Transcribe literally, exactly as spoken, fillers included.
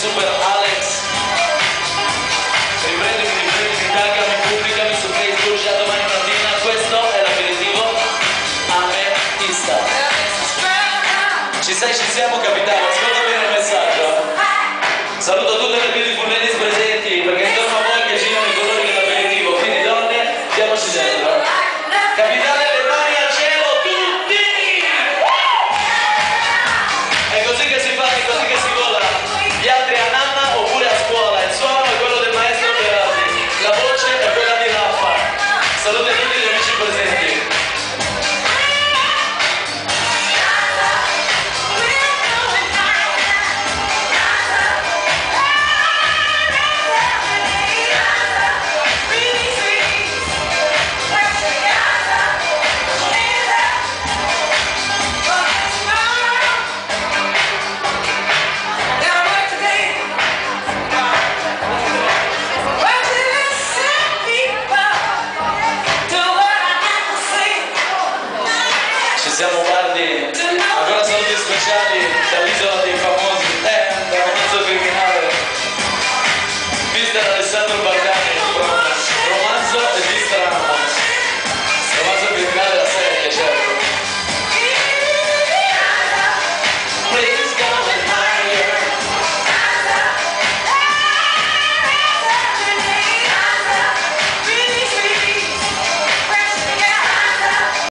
Super Alex. Riprendimi, riprendimi, taggami, pubblicami su Facebook già domani mattina. Questo è l'aperitivo ametista. Ci sei, ci siamo capitano, ascolta bene il messaggio. Saluto tutte le